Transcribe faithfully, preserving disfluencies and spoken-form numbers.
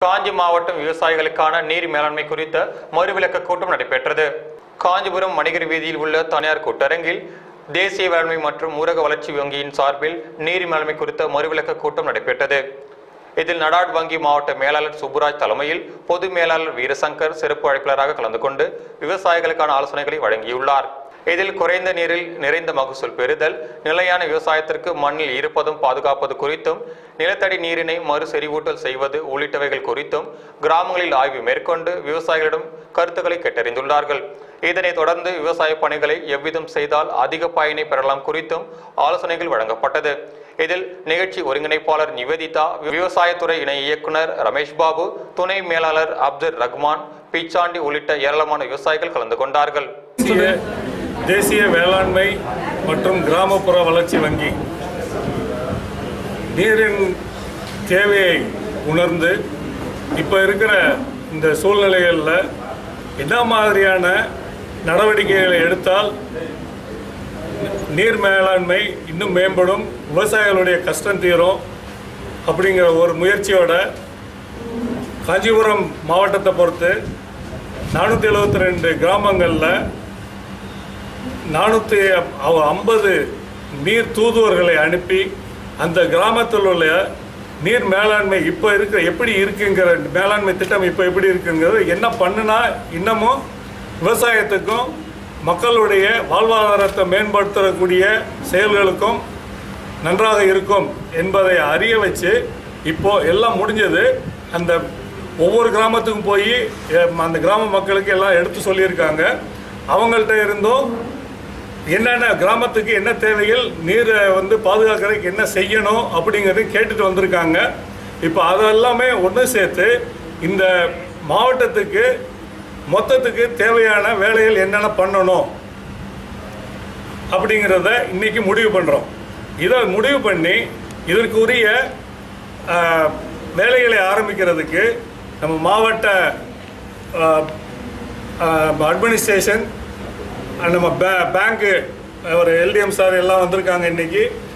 காஞ்சி மாவட்டம் விவசாயிகளுக்கான நீர் மேலாண்மை குறித்த மறுவிளக்க கூட்டம் நடைபெற்றது. காஞ்சிபுரம் மணிகர் வீதியில் உள்ள தனியார் கூட்டரங்கில் தேசிய வேளாண்மை மற்றும் ஊரக வளர்ச்சி வங்கியின் சார்பில் நீர் மேலாண்மை குறித்த மறுவிளக்க கூட்டம் நடைபெற்றது. இதில் நடாட் வங்கி மாவட்ட மேலாளர் சுப்புராஜ் தலைமையில் பொது மேலாளர் வீரசங்கர் சிறப்பு அழைப்பாளராக கலந்து கொண்டு விவசாயிகளுக்கான ஆலோசனைகளை வழங்கியுள்ளார். இதில் குறைந்த நீரில் நிறைந்த மகசூல் பெறுதல், நிலையான விவசாயத்திற்கு மண்ணில் ஈரப்பதம் பாதுகாப்பது குறித்தும், நிலத்தடி நீரினை மறு செறிவூட்டல் செய்வது உள்ளிட்டவைகள் குறித்தும் கிராமங்களில் ஆய்வு மேற்கொண்டு விவசாயிகளிடம் கருத்துக்களை கேட்டறிந்துள்ளார்கள். இதனைத் தொடர்ந்து விவசாய பணிகளை எவ்விதம் செய்தால் அதிக பயனை பெறலாம் குறித்தும் ஆலோசனைகள் வழங்கப்பட்டது. இதில் நிகழ்ச்சி ஒருங்கிணைப்பாளர் நிவேதிதா, விவசாயத்துறை இணை இயக்குனர் ரமேஷ் பாபு, துணை மேலாளர் அப்துல் ரஹ்மான், பிச்சாண்டி உள்ளிட்ட ஏராளமான விவசாயிகள் கலந்து கொண்டார்கள். தேசிய வேளாண்மை மற்றும் கிராமப்புற வளர்ச்சி வங்கி நீரின் தேவையை உணர்ந்து இப்போ இருக்கிற இந்த சூழ்நிலைகளில் என்ன மாதிரியான நடவடிக்கைகளை எடுத்தால் நீர் மேலாண்மை இன்னும் மேம்படும், விவசாயிகளுடைய கஷ்டம் தீரும் அப்படிங்கிற ஒரு முயற்சியோட காஞ்சிபுரம் மாவட்டத்தை பொறுத்து நானூற்றி எழுபத்தி ரெண்டு கிராமங்களில் நானூற்றி ஐம்பது நீர் தூதுவர்களை அனுப்பி அந்த கிராமத்தில் உள்ள நீர் மேலாண்மை இப்போ இருக்கிற எப்படி இருக்குங்கிற மேலாண்மை திட்டம் இப்போ எப்படி இருக்குங்கிறது என்ன பண்ணுனா இன்னமும் விவசாயத்துக்கும் மக்களுடைய வாழ்வாதாரத்தை மேம்படுத்தக்கூடிய செயல்களுக்கும் நன்றாக இருக்கும் என்பதை அறிய வச்சு இப்போது எல்லாம் முடிஞ்சது. அந்த ஒவ்வொரு கிராமத்துக்கும் போய் அந்த கிராம மக்களுக்கு எல்லாம் எடுத்து சொல்லியிருக்காங்க. அவங்கள்ட்ட இருந்தும் என்னென்ன கிராமத்துக்கு என்ன தேவைகள், நீரை வந்து பாதுகாக்கிறதுக்கு என்ன செய்யணும் அப்படிங்கிறத கேட்டுட்டு வந்திருக்காங்க. இப்போ அதெல்லாமே ஒன்று சேர்த்து இந்த மாவட்டத்துக்கு மொத்தத்துக்கு தேவையான வேலைகள் என்னென்ன பண்ணணும் அப்படிங்கிறத இன்றைக்கி முடிவு பண்ணுறோம். இதை முடிவு பண்ணி இதற்குரிய வேலைகளை ஆரம்பிக்கிறதுக்கு நம்ம மாவட்ட அட்மினிஸ்ட்ரேஷன், நம்ம பே பேங்க்கு ஒரு எல்டிஎம் சார் எல்லாம் வந்திருக்காங்க இன்றைக்கி.